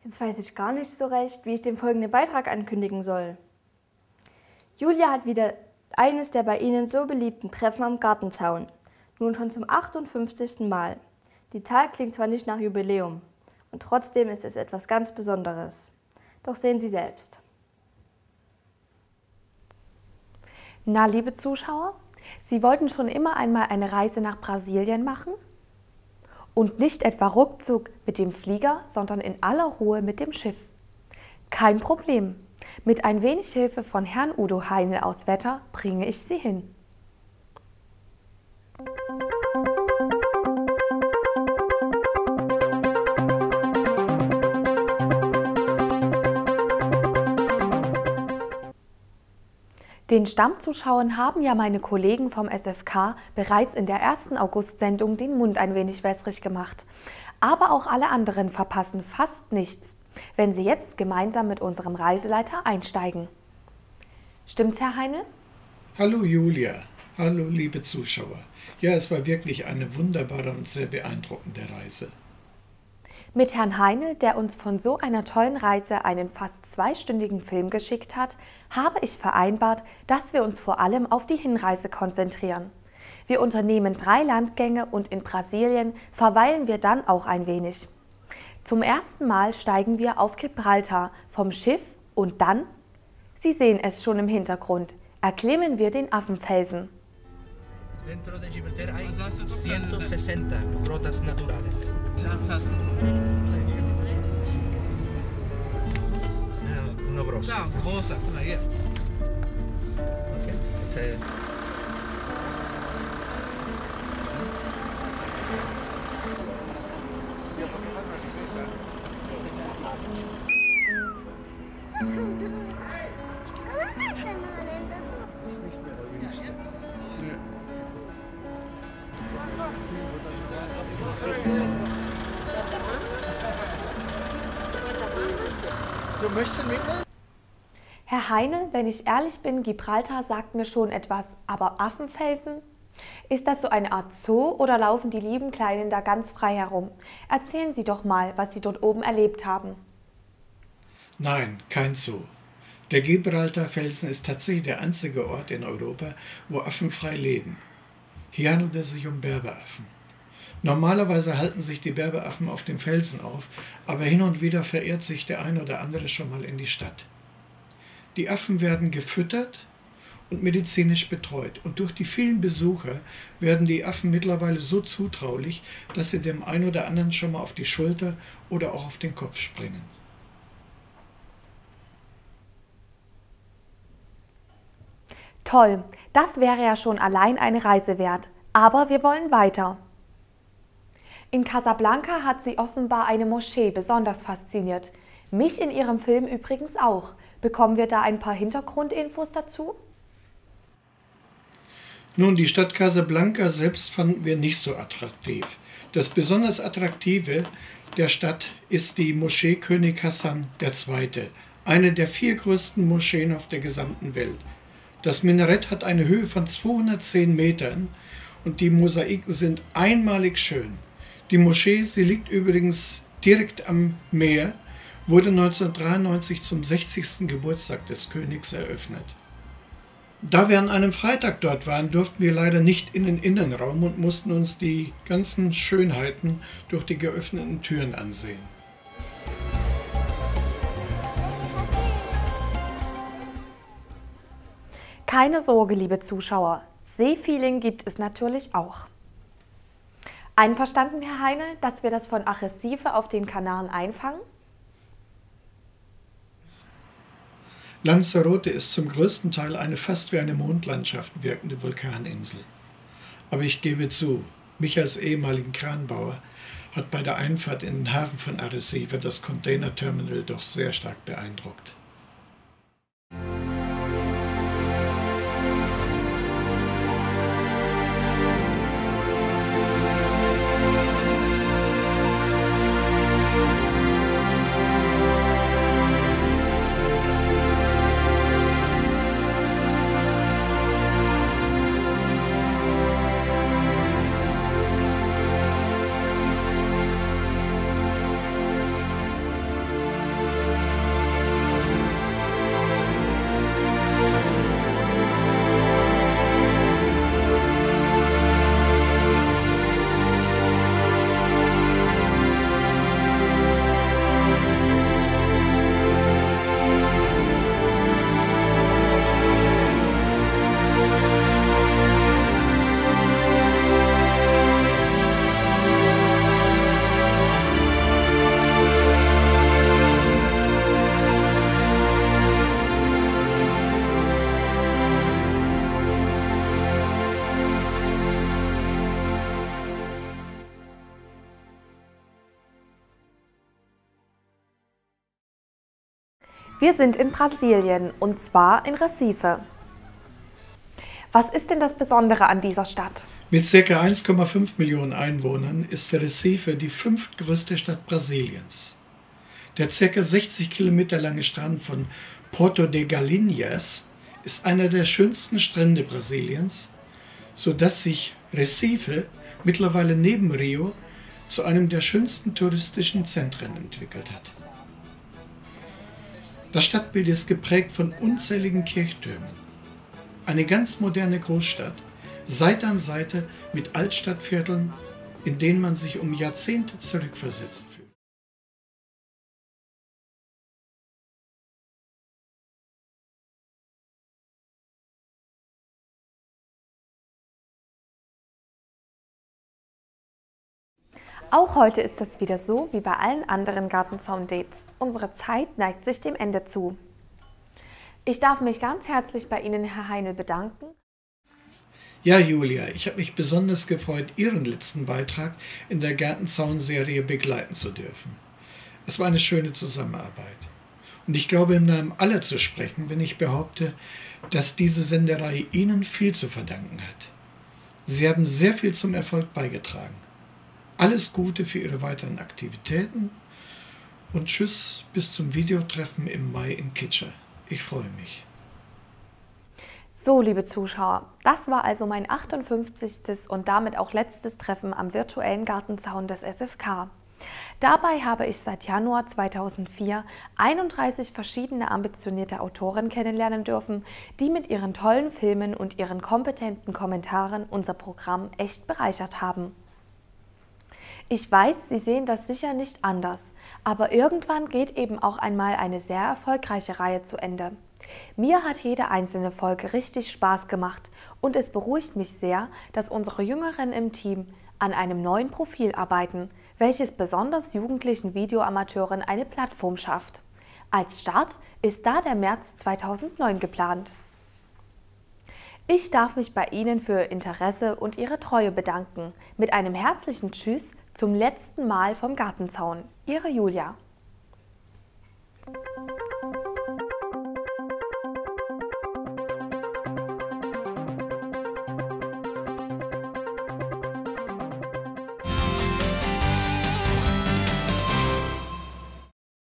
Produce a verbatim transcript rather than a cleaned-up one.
Jetzt weiß ich gar nicht so recht, wie ich den folgenden Beitrag ankündigen soll. Julia hat wieder eines der bei Ihnen so beliebten Treffen am Gartenzaun. Nun schon zum achtundfünfzigsten Mal. Die Zahl klingt zwar nicht nach Jubiläum, und trotzdem ist es etwas ganz Besonderes. Doch sehen Sie selbst. Na, liebe Zuschauer, Sie wollten schon immer einmal eine Reise nach Brasilien machen? Und nicht etwa ruckzuck mit dem Flieger, sondern in aller Ruhe mit dem Schiff. Kein Problem. Mit ein wenig Hilfe von Herrn Udo Heinl aus Wetter bringe ich Sie hin. Den Stammzuschauern haben ja meine Kollegen vom S F K bereits in der ersten August-Sendung den Mund ein wenig wässrig gemacht. Aber auch alle anderen verpassen fast nichts, wenn sie jetzt gemeinsam mit unserem Reiseleiter einsteigen. Stimmt's, Herr Heinl? Hallo Julia, hallo liebe Zuschauer. Ja, es war wirklich eine wunderbare und sehr beeindruckende Reise. Mit Herrn Heinl, der uns von so einer tollen Reise einen fast zweistündigen Film geschickt hat, habe ich vereinbart, dass wir uns vor allem auf die Hinreise konzentrieren. Wir unternehmen drei Landgänge und in Brasilien verweilen wir dann auch ein wenig. Zum ersten Mal steigen wir auf Gibraltar vom Schiff und dann, Sie sehen es schon im Hintergrund, erklimmen wir den Affenfelsen. Dentro de Gibraltar hay ciento sesenta grotas naturales. Uno grosso. Großer, guck mal hier. Okay, jetzt äh Das ist nicht mehr der Jüngste. Ja. Du möchtest mitnehmen? Herr Heinl, wenn ich ehrlich bin, Gibraltar sagt mir schon etwas, aber Affenfelsen? Ist das so eine Art Zoo oder laufen die lieben Kleinen da ganz frei herum? Erzählen Sie doch mal, was Sie dort oben erlebt haben. Nein, kein Zoo. Der Gibraltar-Felsen ist tatsächlich der einzige Ort in Europa, wo Affen frei leben. Hier handelt es sich um Berberaffen. Normalerweise halten sich die Berberaffen auf dem Felsen auf, aber hin und wieder verirrt sich der ein oder andere schon mal in die Stadt. Die Affen werden gefüttert und medizinisch betreut, und durch die vielen Besucher werden die Affen mittlerweile so zutraulich, dass sie dem einen oder anderen schon mal auf die Schulter oder auch auf den Kopf springen. Toll, das wäre ja schon allein eine Reise wert. Aber wir wollen weiter. In Casablanca hat sie offenbar eine Moschee besonders fasziniert. Mich in ihrem Film übrigens auch. Bekommen wir da ein paar Hintergrundinfos dazu? Nun, die Stadt Casablanca selbst fanden wir nicht so attraktiv. Das besonders Attraktive der Stadt ist die Moschee König Hassan der Zweite., eine der vier größten Moscheen auf der gesamten Welt. Das Minarett hat eine Höhe von zweihundertzehn Metern und die Mosaiken sind einmalig schön. Die Moschee, sie liegt übrigens direkt am Meer, wurde neunzehnhundertdreiundneunzig zum sechzigsten Geburtstag des Königs eröffnet. Da wir an einem Freitag dort waren, durften wir leider nicht in den Innenraum und mussten uns die ganzen Schönheiten durch die geöffneten Türen ansehen. Keine Sorge, liebe Zuschauer, Seefeeling gibt es natürlich auch. Einverstanden, Herr Heinl, dass wir das von Arrecife auf den Kanaren einfangen? Lanzarote ist zum größten Teil eine fast wie eine Mondlandschaft wirkende Vulkaninsel. Aber ich gebe zu, mich als ehemaligen Kranbauer hat bei der Einfahrt in den Hafen von Arrecife das Containerterminal doch sehr stark beeindruckt. Wir sind in Brasilien und zwar in Recife. Was ist denn das Besondere an dieser Stadt? Mit ca. eins Komma fünf Millionen Einwohnern ist Recife die fünftgrößte Stadt Brasiliens. Der ca. sechzig Kilometer lange Strand von Porto de Galinhas ist einer der schönsten Strände Brasiliens, sodass sich Recife mittlerweile neben Rio zu einem der schönsten touristischen Zentren entwickelt hat. Das Stadtbild ist geprägt von unzähligen Kirchtürmen. Eine ganz moderne Großstadt, Seite an Seite mit Altstadtvierteln, in denen man sich um Jahrzehnte zurückversetzt fühlt. Auch heute ist es wieder so wie bei allen anderen Gartenzaun-Dates. Unsere Zeit neigt sich dem Ende zu. Ich darf mich ganz herzlich bei Ihnen, Herr Heinl, bedanken. Ja, Julia, ich habe mich besonders gefreut, Ihren letzten Beitrag in der Gartenzaun-Serie begleiten zu dürfen. Es war eine schöne Zusammenarbeit. Und ich glaube, im Namen aller zu sprechen, wenn ich behaupte, dass diese Sendereihe Ihnen viel zu verdanken hat. Sie haben sehr viel zum Erfolg beigetragen. Alles Gute für Ihre weiteren Aktivitäten und tschüss bis zum Videotreffen im Mai in Kitscher. Ich freue mich. So, liebe Zuschauer, das war also mein achtundfünfzigstes und damit auch letztes Treffen am virtuellen Gartenzaun des S F K. Dabei habe ich seit Januar zweitausendvier einunddreißig verschiedene ambitionierte Autoren kennenlernen dürfen, die mit ihren tollen Filmen und ihren kompetenten Kommentaren unser Programm echt bereichert haben. Ich weiß, Sie sehen das sicher nicht anders, aber irgendwann geht eben auch einmal eine sehr erfolgreiche Reihe zu Ende. Mir hat jede einzelne Folge richtig Spaß gemacht und es beruhigt mich sehr, dass unsere Jüngeren im Team an einem neuen Profil arbeiten, welches besonders jugendlichen Videoamateuren eine Plattform schafft. Als Start ist da der März zweitausendneun geplant. Ich darf mich bei Ihnen für Ihr Interesse und Ihre Treue bedanken. Mit einem herzlichen Tschüss zum letzten Mal vom Gartenzaun. Ihre Julia.